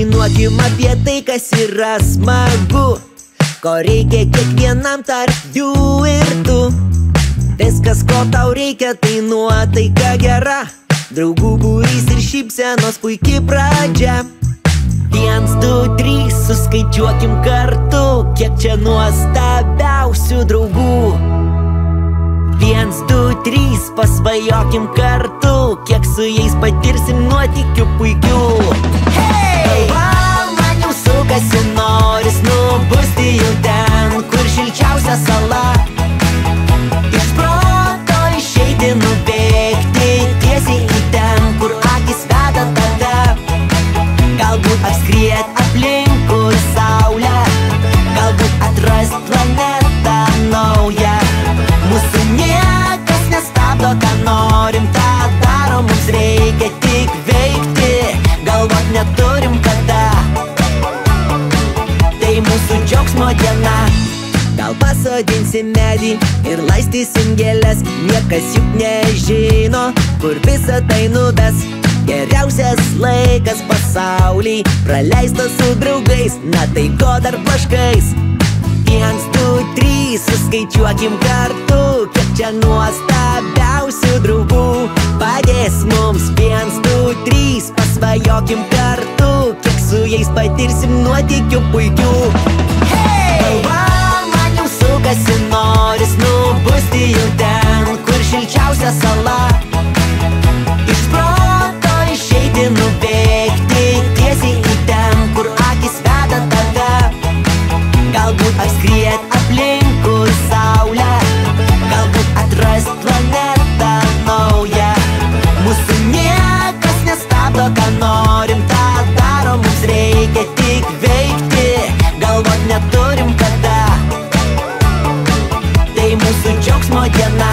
Padainuokim apie tai, kas yra smagu, ko reikia kiekvienam tarp jų ir tu. Viskas, ko tau reikia, tai nuotaika gera, draugų būrys ir šypsenos puikiai pradžia. 1, 2, 3, suskaičiuokim kartu, kiek čia nuostabiausių draugų. 1, 2, 3, pasvajokim kartu, kiek su jais patirsim nuotykių puikių. Galva man jau sukasi, noris nubusti jau ten, kur šilčiausia sala. Iš proto išeiti, nubėgti tiesiai į ten, kur akis veda tave. Galbūt apskriet aplinkui saulę, galbūt atrast planetą naują. Mūsų niekas nestabdo, ką norim, tą darom, mums reikia tik veikti, galvot neturim kada. Tai mūsų džiaugsmo diena. Gal pasodinsim medį ir laistysim gėles, niekas juk nežino, kur visa tai nuves. Geriausias laikas pasauly praleistas su draugais, na tai ko dar blaškais. 1, 2, 3, suskaičiuokim kartu, kiek čia nuostabiausių draugų padės mums. 1, 2, 3, pasvajokim kartu, kiek su jais patirsim nuotykių puikių. Galva man jau sukasi, noris nubusti jau ten, kur šilčiausia sala. Iš proto išeiti, nubėgti tiesiai į ten, kur akis veda tave. Galbūt apskriet aplinkui saulę, galbūt atrast planetą naują. Mūsų niekas nestabdo, ką norim, tą darom, mums reikia tik veikti, galvot neturim kada. Tai mūsų džiaugsmo diena.